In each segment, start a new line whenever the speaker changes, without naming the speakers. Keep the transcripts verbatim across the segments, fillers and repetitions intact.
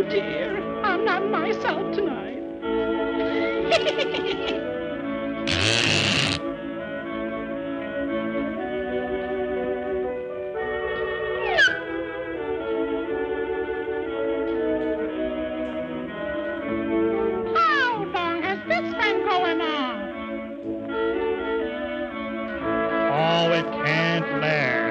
dear, I'm not myself tonight. How long has this been going on?
Oh, it can't last.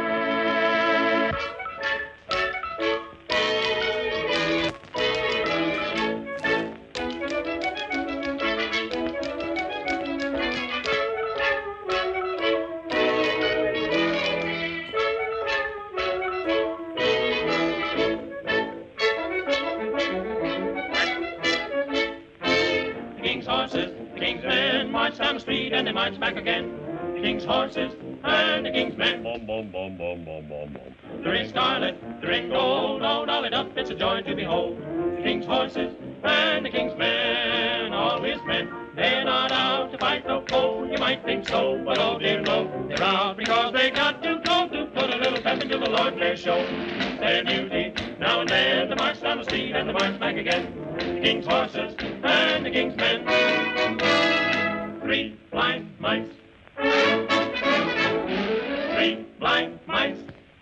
King's horses, the king's men march down the street and they march back again. The king's horses and the king's men. Boom, boom, boom, boom, boom, boom, boom. The ring scarlet, the ring gold, all dollied up, it's a joy to behold. The king's horses and the king's men, all his men. They're not out to fight the foe, you might think so, but oh dear no. They're out because they got to go to put a little pep into the Lord Mayor's show. Their duty, now and then, to march down the street and to march back again. The king's horses and the king's men. Three blind mice. Three blind mice.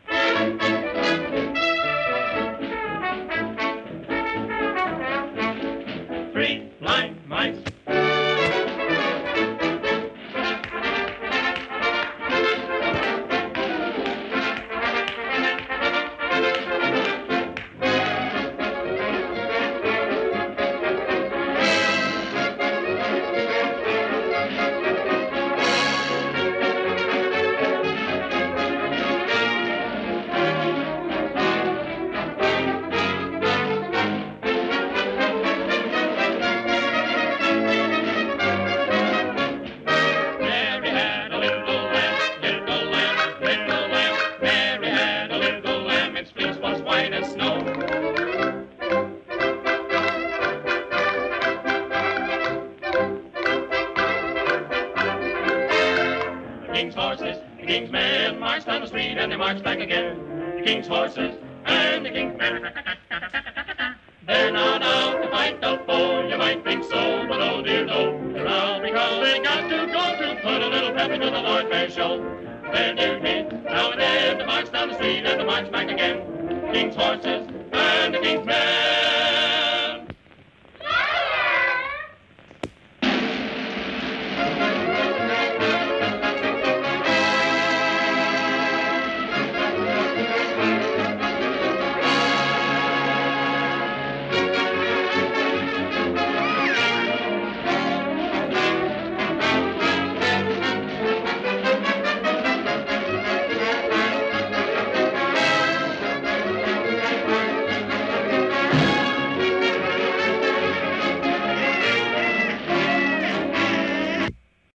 Three blind mice. King's horses, the king's men march down the street and they march back again. The king's horses and the king's men. They're not out to fight the foe, you might think so, but oh dear no. They're out because they got to go to put a little pep into the Lord Mayor's show. Their duty, now and then, to march down the street and to march back again. The king's horses and the king's men.